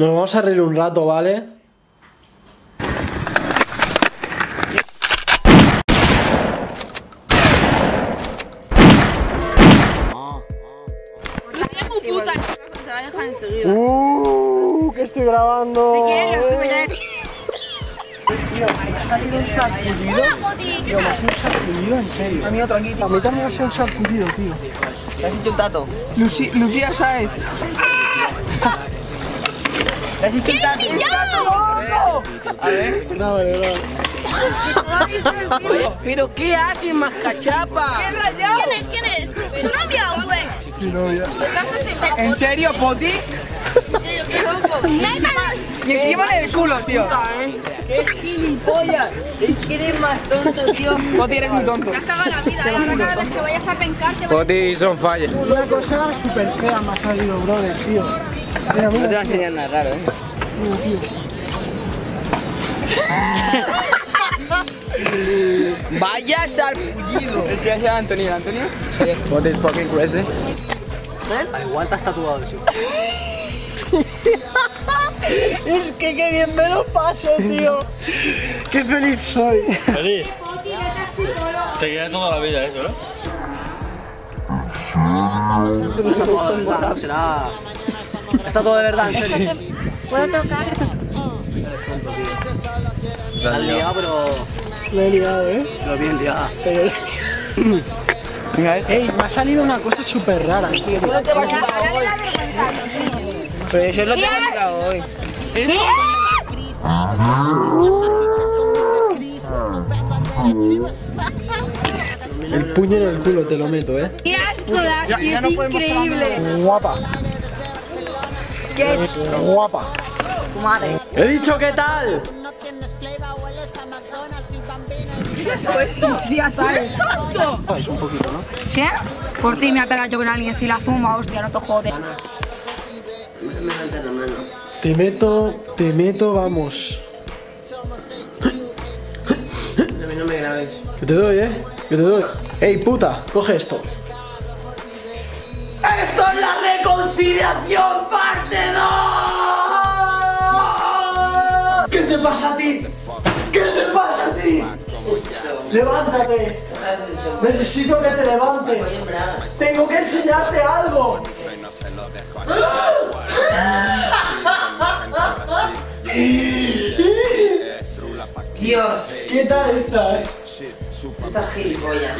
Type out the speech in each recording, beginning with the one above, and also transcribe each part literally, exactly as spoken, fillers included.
Nos vamos a reír un rato, ¿vale? Puta, se va a dejar enseguida. Uh, que estoy grabando. Si quieres, lo subo ya. Tío, me ha salido un sacudido. Tío, me ha salido un sacudido, en serio. A mí otro aquí. A mí también me ha salido un sacudido, tío. ¿Le has hecho un tato? Luci Lucía Saez. ¿Le has hecho un tato? A ver. No, vale, no. Oye, ¿pero qué haces, mascachapa? ¿Quién es? ¿Quién es? ¿Tu novia o güey? Mi novia. ¿En serio, Poti? ¿En serio? ¿Qué loco? Y encima en el culo, tío. ¡Qué gilipollas! Es que eres más tonto, tío. Poti, eres muy tonto. Te has cagado la vida, ¿eh? Cada vez que vayas a pencarte... Poti, son fallas. Una cosa súper fea me ha salido, brother, tío. Mira, No mira. te va a enseñar nada raro, ¿eh? Mira, tío. ¡Vaya sarpullido! El se llama Antonio, Antonio. What is fucking crazy? Al igual te has tatuado eso. Es que qué bien me lo paso, tío. Qué feliz soy. Feliz. Te queda toda la vida eso, ¿no? Será... Está todo de verdad, en serio. ¿Puedo tocar? La has liado, pero... Me he liado, ¿eh? Pero bien liada. Pero... Ey, me ha salido una cosa súper rara, tío. No te vas a ir hoy. Pero eso es lo que te vas a ir hoy. El puño en el culo te lo meto, ¿eh? ¡Qué asco da! ¡Es increíble! Guapa. ¿Qué? Guapa. Tu madre. He dicho ¿qué tal? Ya sabes. Es un poquito, ¿no? ¿Qué? Por ti me ha pegado yo con alguien si la zumba, hostia, no te jodes. Te meto, te meto, vamos. A mí no me grabes. Que te doy, ¿eh? Que te doy. Ey, puta, coge esto. ¡Esto es la reconciliación parte dos! ¿Qué te pasa a ti? ¿Qué te pasa a ti? ¡Levántate! Necesito que te levantes. Tengo que enseñarte algo. Dios, ¿Qué tal estás? estás gilipollas.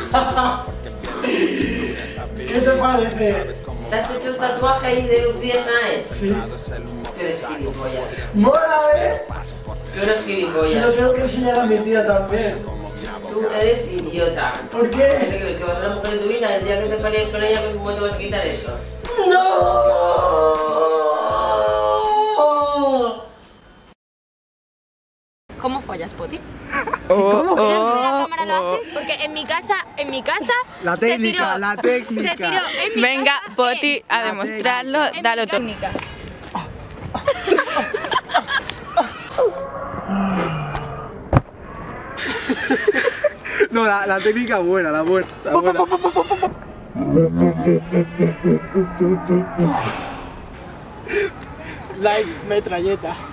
¿Qué te parece? ¿Te has hecho un tatuaje ahí de Lucía Saez? Sí. Tú eres gilipollas. Mola, ¿eh? Tú eres Se lo gilipollas. tengo que enseñar a mi tía también. Tú eres idiota. ¿Por ¿Qué te qué? crees que vas a ser la mujer de tu vida? El día que te parías con ella, ¿cómo te vas a quitar eso? ¡No! ¿Cómo follas, Poti? Oh, ¿Cómo? ¿Quieres que la oh, cámara lo oh. hace? Porque en mi casa, en mi casa... La se técnica, tiró- la técnica. Se tiró en mi Venga, casa, Poti, en- a demostrarlo, en dalo mi todo. técnica. No, la, la técnica buena, la buena. La buena. Like metralleta.